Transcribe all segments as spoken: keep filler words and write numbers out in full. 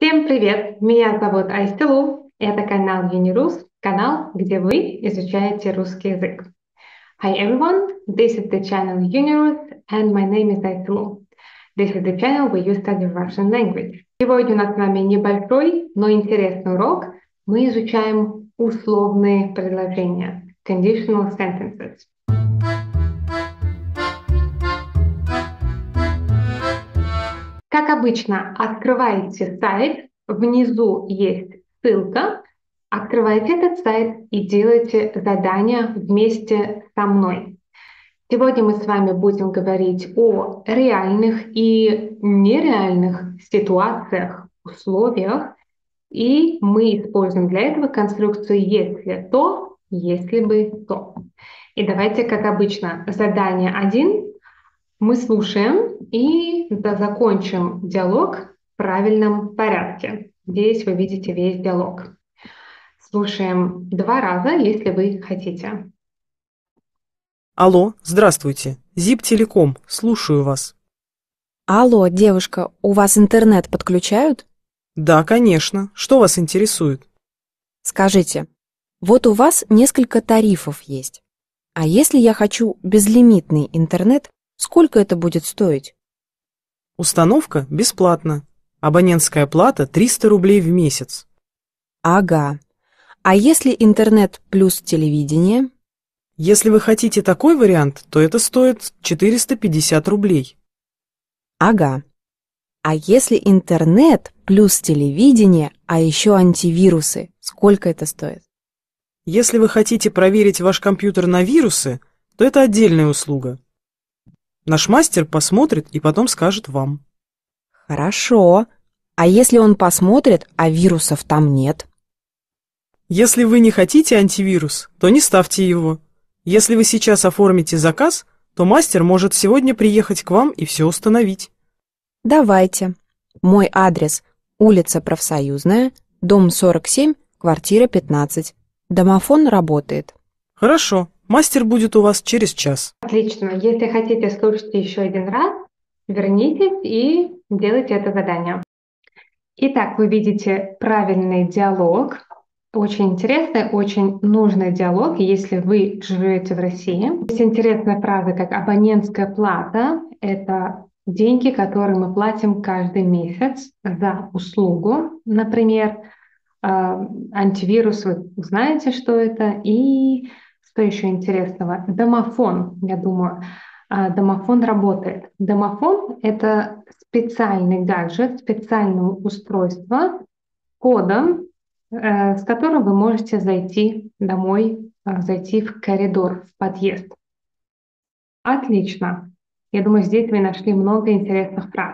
Всем привет! Меня зовут Айстелу. Это канал Unirus, канал, где вы изучаете русский язык. Hi everyone, this is the channel Unirus and my name is Айстелу. This is the channel where you study Russian language. Сегодня у нас с вами небольшой, но интересный урок. Мы изучаем условные предложения, conditional sentences. Как обычно, открываете сайт, внизу есть ссылка, открывайте этот сайт и делайте задания вместе со мной. Сегодня мы с вами будем говорить о реальных и нереальных ситуациях, условиях, и мы используем для этого конструкцию «если то», «если бы то». И давайте, как обычно, задание один. Мы слушаем и да, закончим диалог в правильном порядке. Здесь вы видите весь диалог. Слушаем два раза, если вы хотите. Алло, здравствуйте. Зип Телеком, слушаю вас. Алло, девушка, у вас интернет подключают? Да, конечно. Что вас интересует? Скажите, вот у вас несколько тарифов есть. А если я хочу безлимитный интернет, сколько это будет стоить? Установка бесплатна. Абонентская плата триста рублей в месяц. Ага. А если интернет плюс телевидение? Если вы хотите такой вариант, то это стоит четыреста пятьдесят рублей. Ага. А если интернет плюс телевидение, а еще антивирусы, сколько это стоит? Если вы хотите проверить ваш компьютер на вирусы, то это отдельная услуга. Наш мастер посмотрит и потом скажет вам. Хорошо. А если он посмотрит, а вирусов там нет? Если вы не хотите антивирус, то не ставьте его. Если вы сейчас оформите заказ, то мастер может сегодня приехать к вам и все установить. Давайте. Мой адрес: улица Профсоюзная, дом сорок семь, квартира пятнадцать. Домофон работает. Хорошо. Мастер будет у вас через час. Отлично. Если хотите, слушайте еще один раз, вернитесь и делайте это задание. Итак, вы видите правильный диалог. Очень интересный, очень нужный диалог, если вы живете в России. Есть интересная фраза, как абонентская плата. Это деньги, которые мы платим каждый месяц за услугу. Например, антивирус, вы знаете, что это. И что еще интересного? Домофон, я думаю. Домофон работает. Домофон — это специальный гаджет, специальное устройство кодом, с которым вы можете зайти домой, зайти в коридор, в подъезд. Отлично. Я думаю, здесь вы нашли много интересных фраз.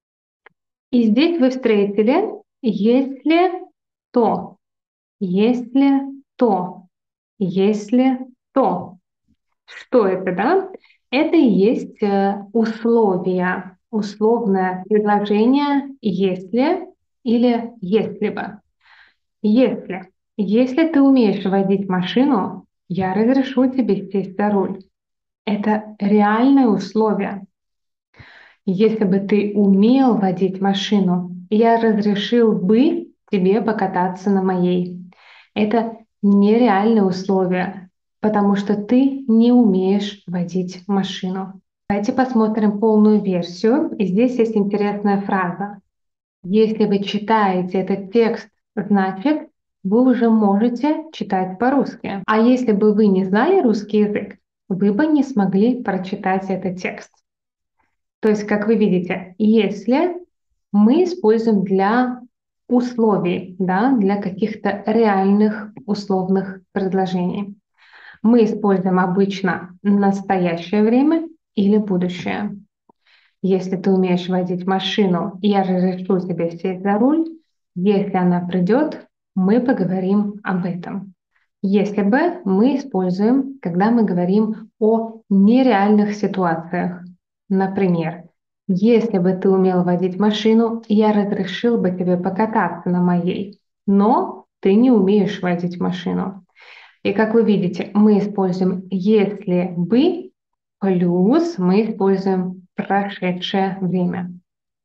И здесь вы встретили «если то», «если то», «если то». Что это, да? Это и есть условия, условное предложение «если» или «если бы». Если. Если ты умеешь водить машину, я разрешу тебе сесть за руль. Это реальное условие. Если бы ты умел водить машину, я разрешил бы тебе покататься на моей. Это нереальное условие, потому что ты не умеешь водить машину. Давайте посмотрим полную версию. И здесь есть интересная фраза. Если вы читаете этот текст, значит, вы уже можете читать по-русски. А если бы вы не знали русский язык, вы бы не смогли прочитать этот текст. То есть, как вы видите, если мы используем для условий, да, для каких-то реальных условных предложений. Мы используем обычно настоящее время или будущее. Если ты умеешь водить машину, я разрешу тебе сесть за руль. Если она придет, мы поговорим об этом. Если бы мы используем, когда мы говорим о нереальных ситуациях. Например, если бы ты умел водить машину, я разрешил бы тебе покататься на моей, но ты не умеешь водить машину. И как вы видите, мы используем «если бы» плюс мы используем прошедшее время.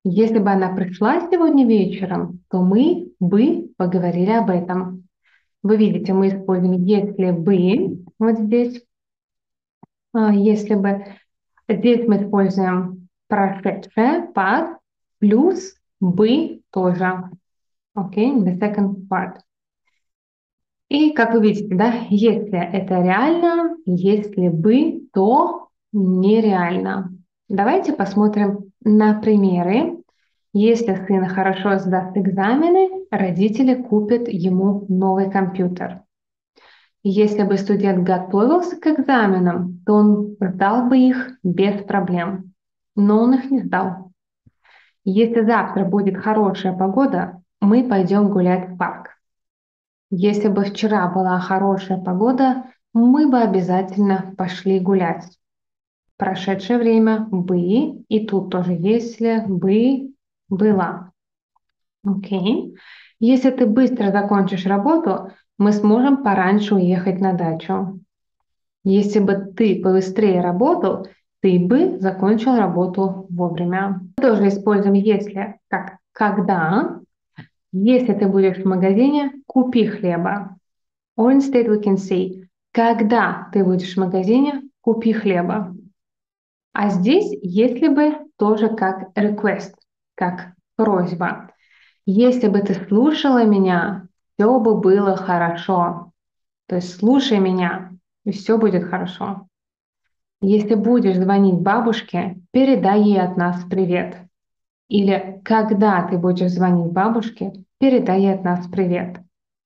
Если бы она пришла сегодня вечером, то мы бы поговорили об этом. Вы видите, мы используем если бы вот здесь, а, если бы. Здесь мы используем прошедшее, past, плюс бы тоже. Okay, the second part. И как вы видите, да, если это реально, если бы, то нереально. Давайте посмотрим на примеры. Если сын хорошо сдаст экзамены, родители купят ему новый компьютер. Если бы студент готовился к экзаменам, то он сдал бы их без проблем. Но он их не сдал. Если завтра будет хорошая погода, мы пойдем гулять в парк. Если бы вчера была хорошая погода, мы бы обязательно пошли гулять. Прошедшее время бы, и тут тоже если бы была. Окей. Если ты быстро закончишь работу, мы сможем пораньше уехать на дачу. Если бы ты побыстрее работал, ты бы закончил работу вовремя. Мы тоже используем если как когда. Если ты будешь в магазине, купи хлеба. Or instead we can say, когда ты будешь в магазине, купи хлеба. А здесь, если бы, тоже как request, как просьба. Если бы ты слушала меня, все бы было хорошо. То есть слушай меня, и все будет хорошо. Если будешь звонить бабушке, передай ей от нас привет. Или когда ты будешь звонить бабушке, передай ей от нас привет.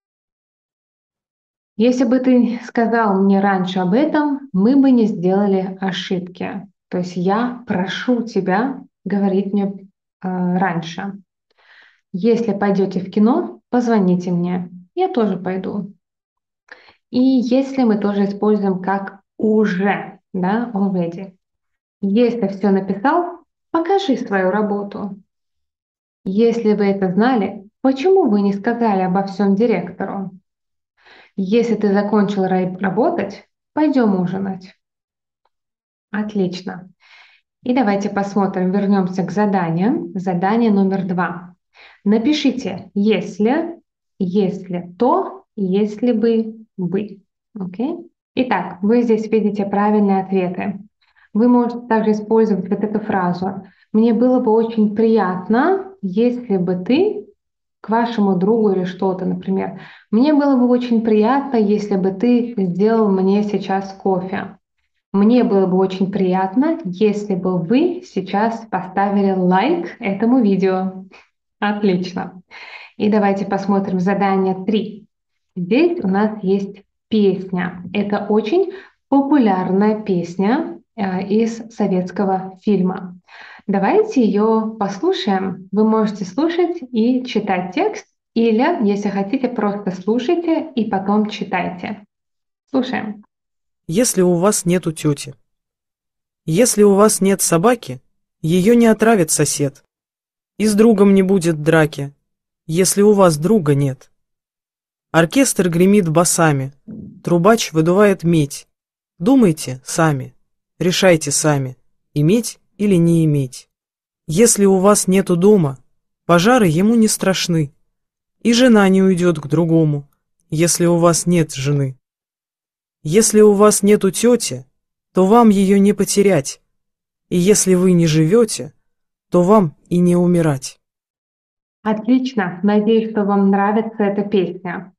Если бы ты сказал мне раньше об этом, мы бы не сделали ошибки. То есть я прошу тебя говорить мне э, раньше. Если пойдете в кино, позвоните мне. Я тоже пойду. И если мы тоже используем как уже, да, already. Если все написал, покажи свою работу. Если вы это знали, почему вы не сказали обо всем директору? Если ты закончил работать, пойдем ужинать. Отлично. И давайте посмотрим, вернемся к заданию. Задание номер два. Напишите «если», «если то», «если бы», «бы». Okay? Итак, вы здесь видите правильные ответы. Вы можете также использовать вот эту фразу. «Мне было бы очень приятно, если бы ты к вашему другу или что-то, например. Мне было бы очень приятно, если бы ты сделал мне сейчас кофе. Мне было бы очень приятно, если бы вы сейчас поставили лайк этому видео». Отлично. И давайте посмотрим задание три. Здесь у нас есть песня. Это очень популярная песня э, из советского фильма. Давайте ее послушаем. Вы можете слушать и читать текст, или, если хотите, просто слушайте и потом читайте. Слушаем. Если у вас нету тети. Если у вас нет собаки, ее не отравит сосед. И с другом не будет драки, если у вас друга нет. Оркестр гремит басами, трубач выдувает медь. Думайте сами, решайте сами, иметь или не иметь. Если у вас нету дома, пожары ему не страшны, и жена не уйдет к другому, если у вас нет жены. Если у вас нету тети, то вам ее не потерять, и если вы не живете, то вам и не умирать. Отлично. Надеюсь, что вам нравится эта песня.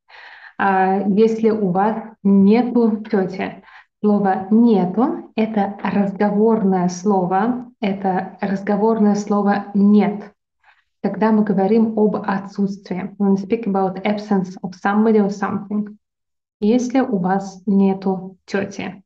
А если у вас нету тети, слово «нету» — это разговорное слово, это разговорное слово «нет». Когда мы говорим об отсутствии. When we speak about absence of somebody or something. Если у вас нету тети.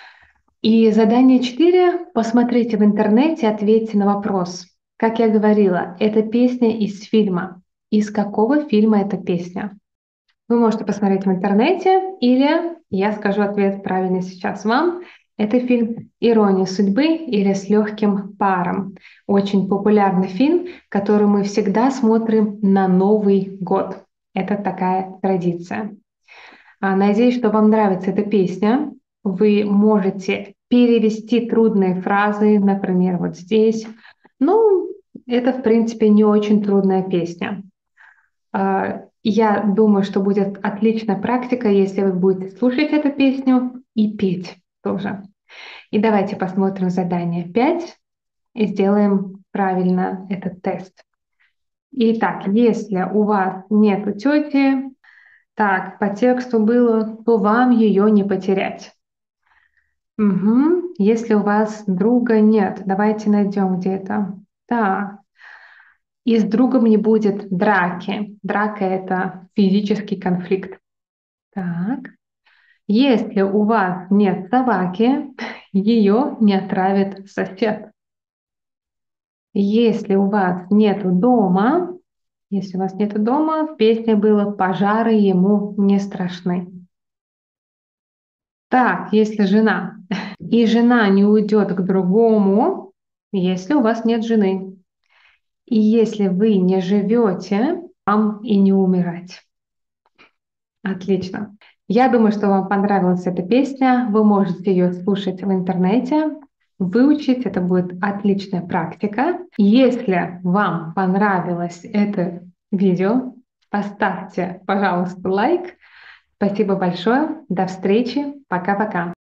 И задание четыре. Посмотрите в интернете, ответьте на вопрос. Как я говорила, это песня из фильма. Из какого фильма эта песня? Вы можете посмотреть в интернете, или я скажу ответ правильный сейчас вам. Это фильм «Ирония судьбы» или «С легким паром». Очень популярный фильм, который мы всегда смотрим на Новый год. Это такая традиция. Надеюсь, что вам нравится эта песня. Вы можете перевести трудные фразы, например, вот здесь. Ну, Это, в принципе, не очень трудная песня. А, Я думаю, что будет отличная практика, если вы будете слушать эту песню и петь тоже. И давайте посмотрим задание пять и сделаем правильно этот тест. Итак, если у вас нет тети, так, по тексту было, то вам ее не потерять. Угу. Если у вас друга нет, давайте найдем где-то. Так, и с другом не будет драки. Драка — это физический конфликт. Так, если у вас нет собаки, ее не отравит сосед. Если у вас нету дома, если у вас нету дома, в песне было «пожары ему не страшны». Так, если жена, и жена не уйдет к другому, если у вас нет жены. И если вы не живете, вам и не умирать. Отлично. Я думаю, что вам понравилась эта песня. Вы можете ее слушать в интернете, выучить. Это будет отличная практика. Если вам понравилось это видео, поставьте, пожалуйста, лайк. Спасибо большое. До встречи. Пока-пока.